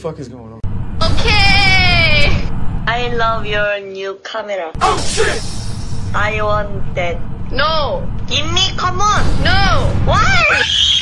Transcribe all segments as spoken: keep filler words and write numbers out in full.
fuck is going on? Okay! I love your new camera. Oh shit! I want that. No! Give me, come on! No! Why?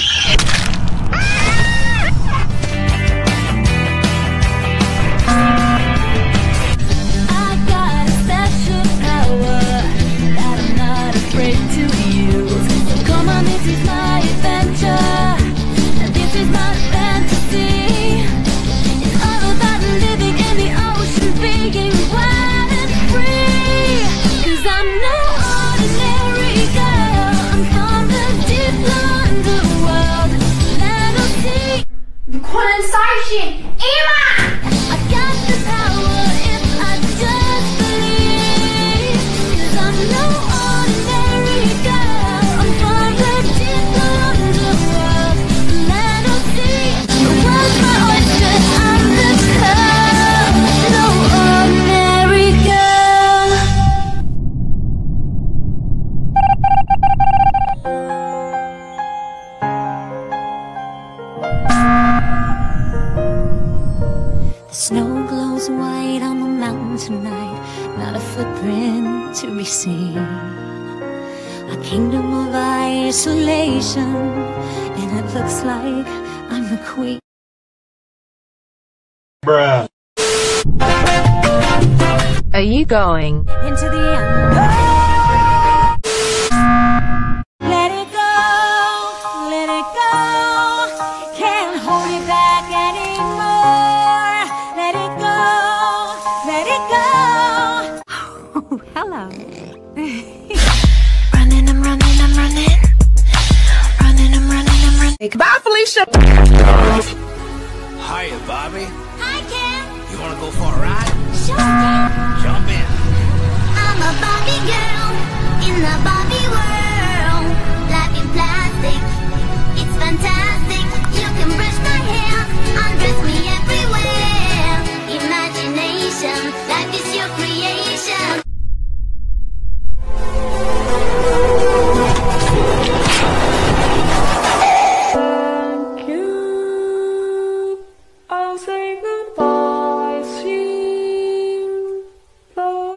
I got a special power that I'm not afraid to use. So come on, this is my adventure. This is my fantasy. It's all about living in the ocean, being wild and free. Cause I'm no ordinary girl. I'm from the deep underworld, land of sea. 你快点撒些，Emma！ I got the power if I just believe. Cause I'm no ordinary girl. I'm from the deep underworld, land of sea. The world's my oyster, I'm the pearl. No ordinary girl. The snow glows white on the mountain tonight, not a footprint to be seen. A kingdom of isolation, and it looks like I'm the queen. Bruh. Are you going Into the unknown. Let it go, let it go. Can't hold it back anymore. Let it go, let it go. Oh, hello. Running, I'm running, I'm running. Running, I'm running, I'm running. Bye, Felicia! Hiya, Bobby. Hi, Ken. You wanna go for a ride? Sure, Ken. Jump in. I'm a Barbie girl in the Barbie world. Life in plastic, it's fantastic. You can brush my hair, undress me everywhere. Imagination, life is your creation. Thank you. I'll say goodbye, sweet love.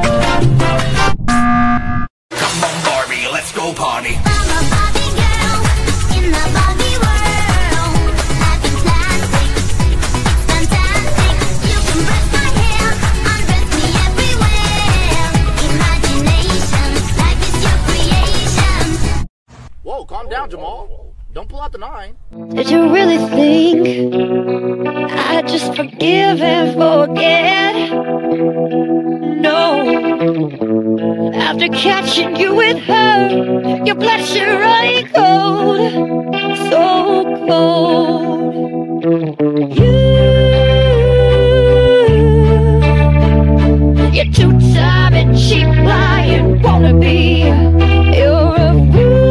Come on, Barbie, let's go party. I'm a Barbie girl in the Barbie world. Life in plastic, it's fantastic. You can brush my hair, undress me everywhere. Imagination, life is your creation. Whoa, calm down, Jamal. Don't pull out the nine. Did you really think I just forgive and forget? No. After catching you with her, your bloodshot running cold, so cold. You, you're two-time and cheap lying wannabe. You're a fool.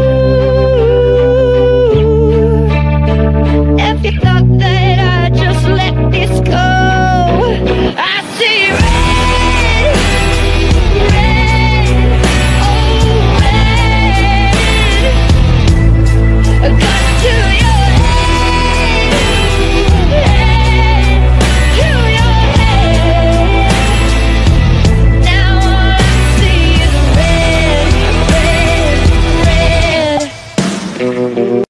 If you thought that I'd just let this go, I see red, red, oh red. Gun to your head, head, to your head. Now all I see is red, red, red.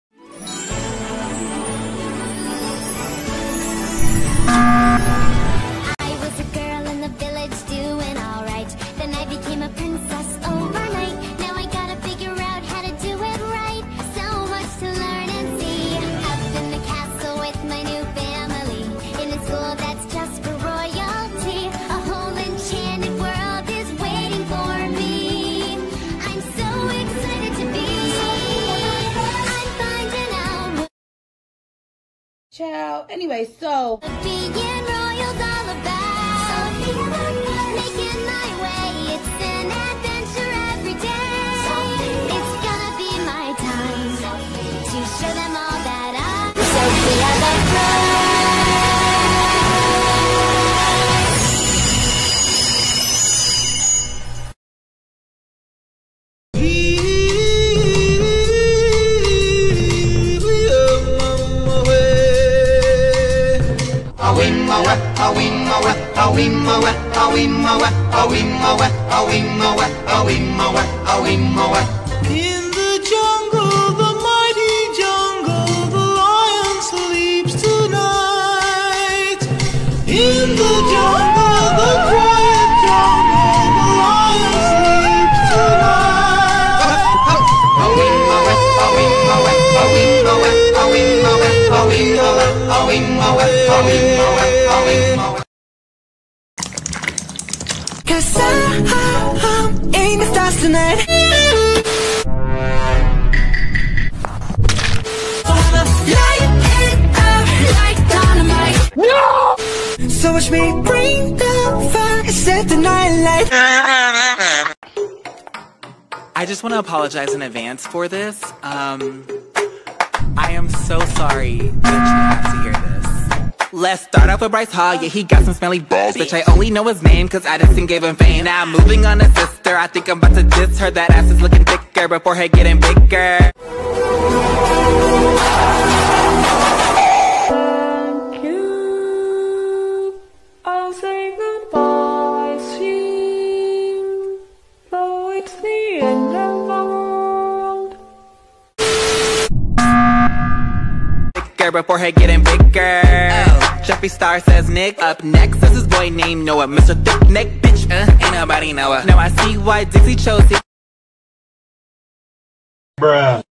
I was a girl in the village doing alright. Then I became a princess overnight. Now I gotta figure out how to do it right. So much to learn and see. Up in the castle with my new family. In a school that's just for royalty. A whole enchanted world is waiting for me. I'm so excited to be. I'm finding out Ciao. Anyway, so what being royal's all about. Making my way, it's an adventure every day. It's gonna be my time to show them all that I'm Sophia the Bride. I win the jungle, the mighty jungle, the lion sleeps tonight. In the jungle, the quiet jungle, the lion sleeps tonight. Cause I'm in the stars tonight. Light it up like dynamite. No! So watch me bring the fire, set the night light. I just want to apologize in advance for this. Um, I am so sorry that you have to hear this. Let's start off with Bryce Hall, yeah, he got some smelly balls. Bitch, I only know his name cause Addison gave him fame. Now moving on to sister, I think I'm about to diss her. That ass is looking thicker before her getting bigger. Thank you. I'll say goodbye soon, though it's the end of the world. Bigger before her getting bigger. Oh, Jeffree Star says Nick. Up next is his boy named Noah, Mister Thick Neck, bitch. Uh, ain't nobody know it. Now I see why Dixie chose it. Bruh.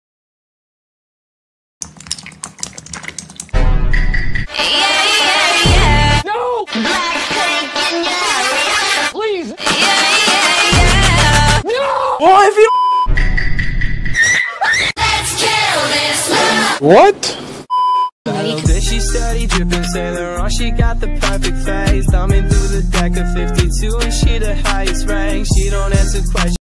Yeah, yeah, yeah. No! BLACKPINK in your area. Please! Yeah, yeah, yeah. No! Well, if you Let's kill this love. what? Then she steady dripping Saint Laurent. She got the perfect face. Thumbing through the deck of fifty-two and she the highest rank. She don't answer questions.